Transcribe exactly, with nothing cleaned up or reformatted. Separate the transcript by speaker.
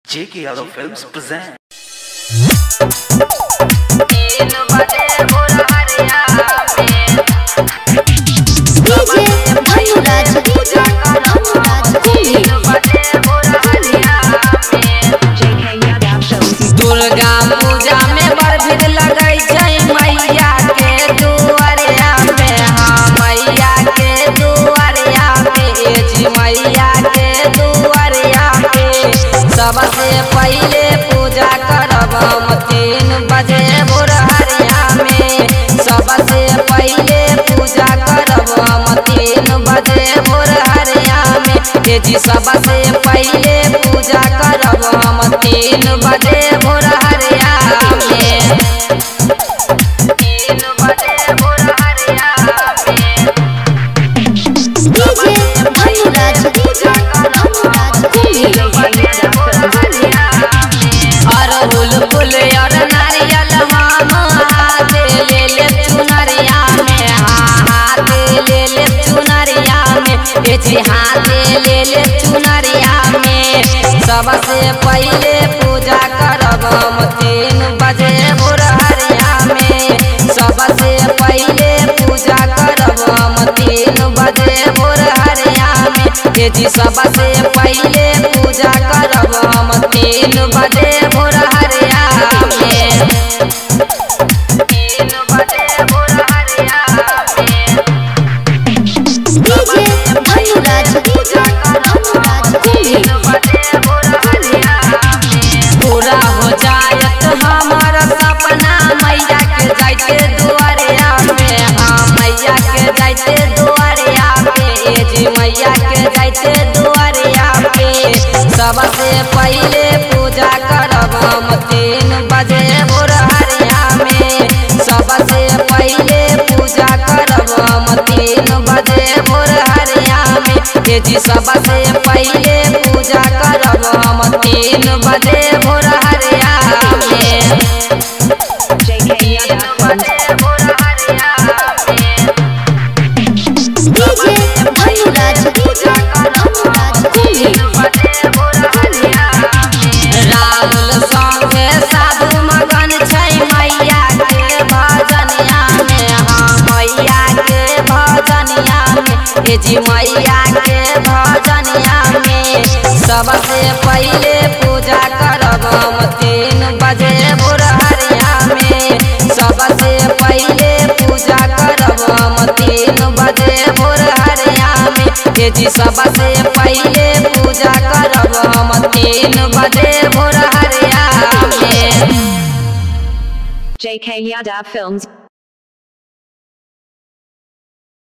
Speaker 1: J K Yadav Films present.
Speaker 2: Durga Puja में बड़ भीड़ लगै छै मैया के दुआरिया में। हाँ मैया के दुआरिया में जी मैया के दुआरिया पे सबसे पहले पूजा करब हम तीन बजे भोरहरिया में। सबसे पहले पूजा करब हम तीन बजे भोरहरिया में जी। सबसे पहले पूजा करब हम तीन बजे भोरहरिया में। तीन बजे भोरहरिया में अरहुल फूल और नारियल हम हाथ ले ले चुनरिया में। हाँ हाथ ले ले चुनरिया में जी हाथ ले ले चुनरिया में। सबसे पहले पूजा करब हम तीन बजे भोरहरिया में। सबसे पहले पूजा करब हम तीन बजे भोरहरिया में जी। सबसे पहले पूजा करब हम तीन बजे भोरहरिया में। तीन बजे भोरहरिया में पूरा हो जायत हमार सपना मैया के जाइते दुआरिया में। हाँ मैया के जाइते दुआरिया पे जी मैया के जाइते दुआरिया पे सबसे पहले पूजा करब हम तीन बजे भोरहरिया में। सबसे पहले पूजा करब हम तीन बजे भोरहरिया में जी। सबसे पहले पूजा करब हम तीन बजे भोरहरिया में। तीन बजे भोरहरिया में राहुल संगे साधु मगन छै मैया के भजनिया में। हाँ मैया के भजनिया में जी मैया के भजनिया में। सबसे पहले पूजा करब हम तीन बजे भोरहरिया में। सबसे पहले पूजा करब हम तीन बजे भोरहरिया में जी। सबसे पहले पूजा करब हम तीन बजे भोरहरिया में।
Speaker 3: J K Yadav Films।